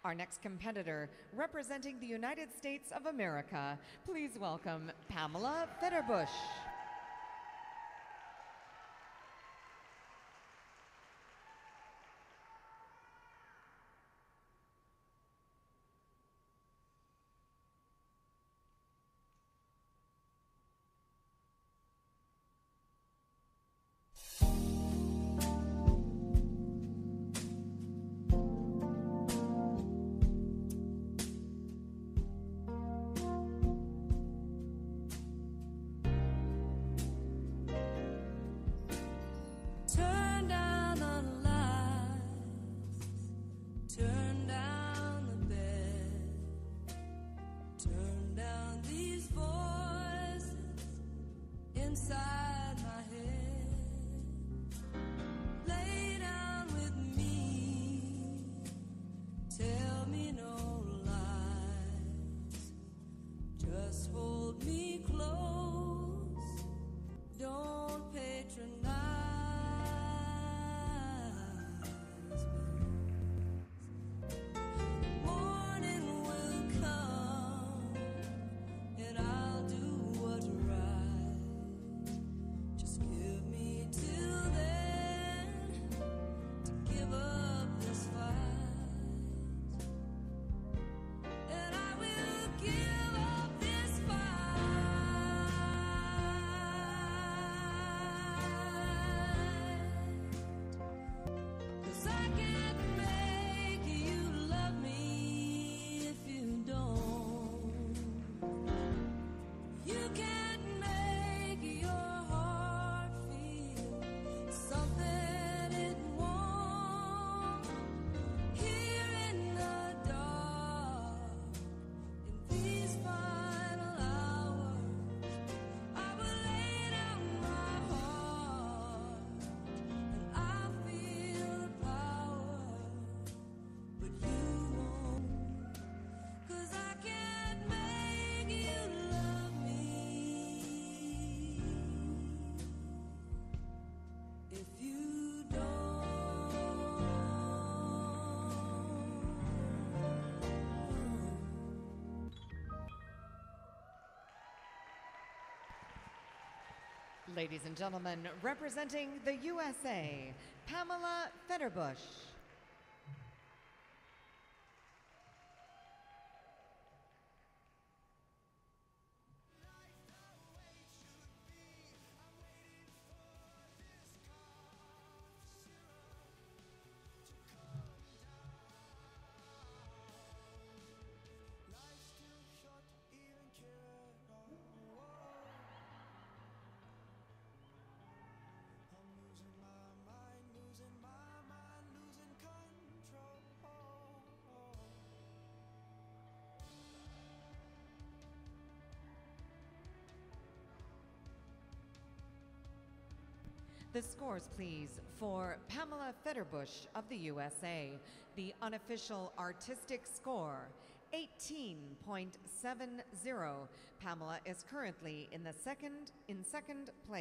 Our next competitor, representing the United States of America, please welcome Pamela Federbush. Turn down the lights, turn down the bed, turn down these voices inside my head. Lay down with me, tell me no lies, just hold me close, don't patronize. Ladies and gentlemen, representing the USA, Pamela Federbush. The scores, please, for Pamela Federbush of the USA. The unofficial artistic score, 18.70. Pamela is currently in second place.